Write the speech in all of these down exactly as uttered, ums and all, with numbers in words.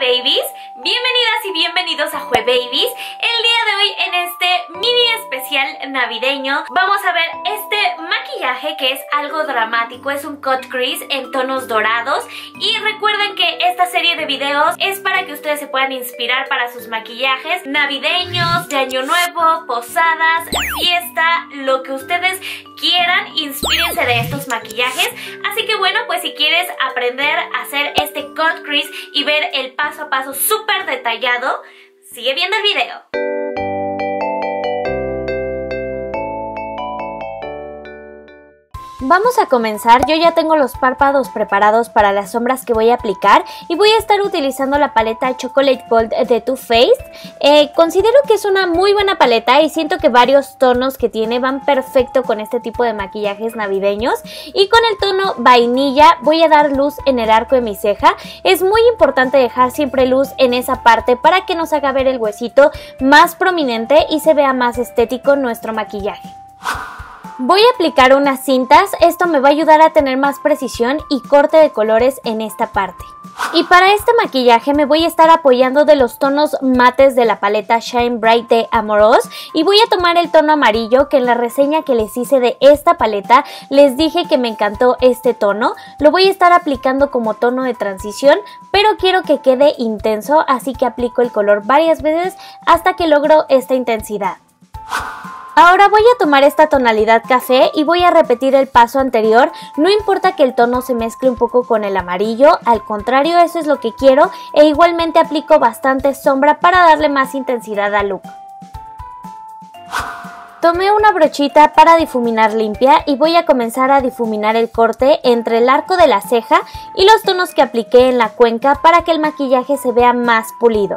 Babies, bienvenidas y bienvenidos a Juebabies. El día de hoy en este mini especial navideño vamos a ver este maquillaje que es algo dramático, es un cut crease en tonos dorados y recuerden que esta serie de videos es para que ustedes se puedan inspirar para sus maquillajes navideños, de año nuevo, posadas, fiesta, lo que ustedes quieran, inspírense de estos maquillajes. Así que bueno, pues si quieres aprender a hacer este cut crease y ver el paso a paso súper detallado, sigue viendo el video. Vamos a comenzar. Yo ya tengo los párpados preparados para las sombras que voy a aplicar y voy a estar utilizando la paleta Chocolate Gold de Too Faced. Eh, considero que es una muy buena paleta y siento que varios tonos que tiene van perfecto con este tipo de maquillajes navideños. Y con el tono vainilla voy a dar luz en el arco de mi ceja. Es muy importante dejar siempre luz en esa parte para que nos haga ver el huesito más prominente y se vea más estético nuestro maquillaje. Voy a aplicar unas cintas, esto me va a ayudar a tener más precisión y corte de colores en esta parte. Y para este maquillaje me voy a estar apoyando de los tonos mates de la paleta Shine Bright de Amoureuse y voy a tomar el tono amarillo que en la reseña que les hice de esta paleta les dije que me encantó este tono. Lo voy a estar aplicando como tono de transición, pero quiero que quede intenso, así que aplico el color varias veces hasta que logro esta intensidad. Ahora voy a tomar esta tonalidad café y voy a repetir el paso anterior. No importa que el tono se mezcle un poco con el amarillo, al contrario, eso es lo que quiero, e igualmente aplico bastante sombra para darle más intensidad al look. Tomé una brochita para difuminar limpia y voy a comenzar a difuminar el corte entre el arco de la ceja y los tonos que apliqué en la cuenca para que el maquillaje se vea más pulido.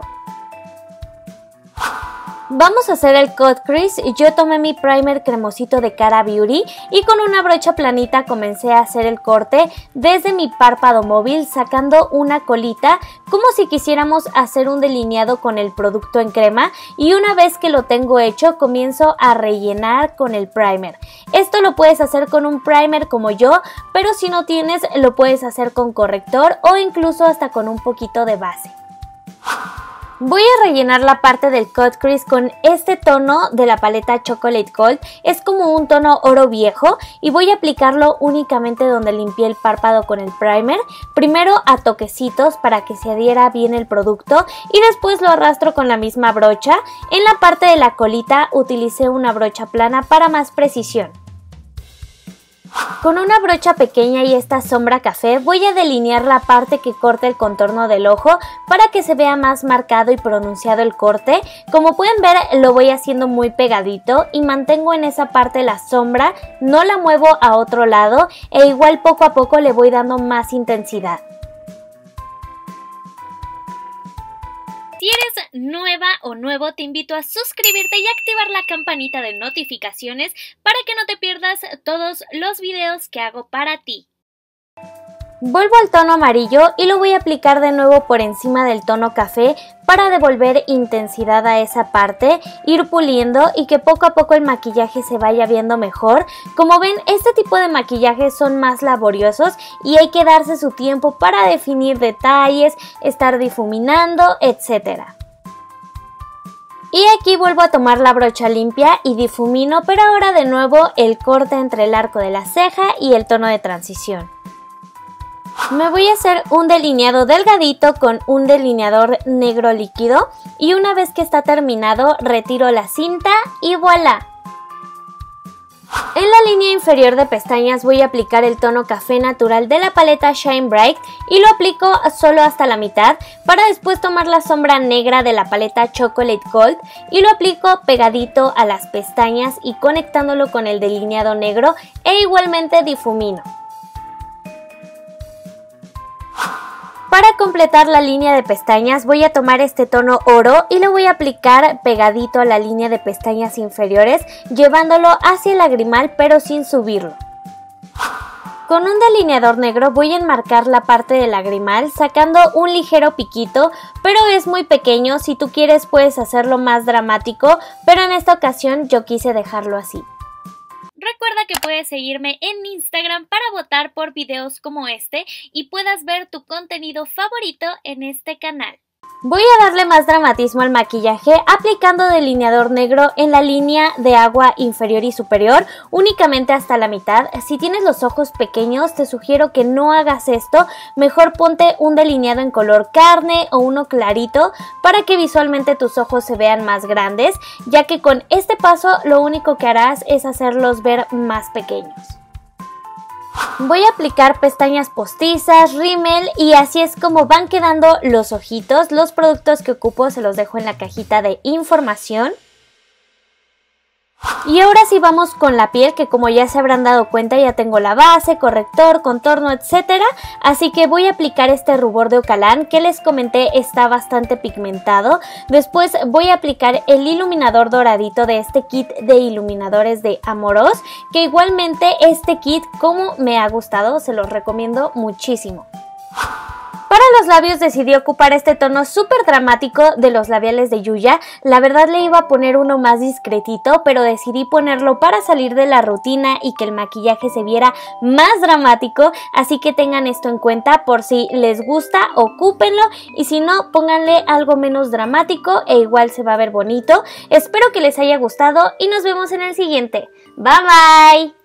Vamos a hacer el cut crease y yo tomé mi primer cremosito de Cara Beauty y con una brocha planita comencé a hacer el corte desde mi párpado móvil sacando una colita como si quisiéramos hacer un delineado con el producto en crema, y una vez que lo tengo hecho comienzo a rellenar con el primer. Esto lo puedes hacer con un primer como yo, pero si no tienes lo puedes hacer con corrector o incluso hasta con un poquito de base. Voy a rellenar la parte del cut crease con este tono de la paleta Chocolate Gold, es como un tono oro viejo y voy a aplicarlo únicamente donde limpié el párpado con el primer, primero a toquecitos para que se adhiera bien el producto y después lo arrastro con la misma brocha. En la parte de la colita utilicé una brocha plana para más precisión. Con una brocha pequeña y esta sombra café voy a delinear la parte que corta el contorno del ojo para que se vea más marcado y pronunciado el corte. Como pueden ver lo voy haciendo muy pegadito y mantengo en esa parte la sombra, no la muevo a otro lado e igual poco a poco le voy dando más intensidad. Si eres nueva o nuevo, te invito a suscribirte y activar la campanita de notificaciones para que no te pierdas todos los videos que hago para ti. Vuelvo al tono amarillo y lo voy a aplicar de nuevo por encima del tono café para devolver intensidad a esa parte, ir puliendo y que poco a poco el maquillaje se vaya viendo mejor. Como ven, este tipo de maquillajes son más laboriosos y hay que darse su tiempo para definir detalles, estar difuminando, etcétera. Y aquí vuelvo a tomar la brocha limpia y difumino, pero ahora de nuevo el corte entre el arco de la ceja y el tono de transición. Me voy a hacer un delineado delgadito con un delineador negro líquido y una vez que está terminado retiro la cinta y voilà. En la línea inferior de pestañas voy a aplicar el tono café natural de la paleta Shine Bright y lo aplico solo hasta la mitad para después tomar la sombra negra de la paleta Chocolate Gold y lo aplico pegadito a las pestañas y conectándolo con el delineado negro e igualmente difumino. Para completar la línea de pestañas voy a tomar este tono oro y lo voy a aplicar pegadito a la línea de pestañas inferiores, llevándolo hacia el lagrimal pero sin subirlo. Con un delineador negro voy a enmarcar la parte del lagrimal sacando un ligero piquito, pero es muy pequeño. Si tú quieres puedes hacerlo más dramático, pero en esta ocasión yo quise dejarlo así. Recuerda que puedes seguirme en Instagram para votar por videos como este y puedas ver tu contenido favorito en este canal. Voy a darle más dramatismo al maquillaje aplicando delineador negro en la línea de agua inferior y superior, únicamente hasta la mitad. Si tienes los ojos pequeños, te sugiero que no hagas esto, mejor ponte un delineado en color carne o uno clarito para que visualmente tus ojos se vean más grandes, ya que con este paso lo único que harás es hacerlos ver más pequeños. Voy a aplicar pestañas postizas, rímel y así es como van quedando los ojitos. Los productos que ocupo se los dejo en la cajita de información. Y ahora sí vamos con la piel, que como ya se habrán dado cuenta ya tengo la base, corrector, contorno, etcétera. Así que voy a aplicar este rubor de Ocalán que les comenté está bastante pigmentado. Después voy a aplicar el iluminador doradito de este kit de iluminadores de Amoros, que igualmente este kit como me ha gustado, se los recomiendo muchísimo. Para los labios decidí ocupar este tono súper dramático de los labiales de Yuya. La verdad le iba a poner uno más discretito, pero decidí ponerlo para salir de la rutina y que el maquillaje se viera más dramático. Así que tengan esto en cuenta, por si les gusta, ocúpenlo. Y si no, pónganle algo menos dramático e igual se va a ver bonito. Espero que les haya gustado y nos vemos en el siguiente. Bye bye.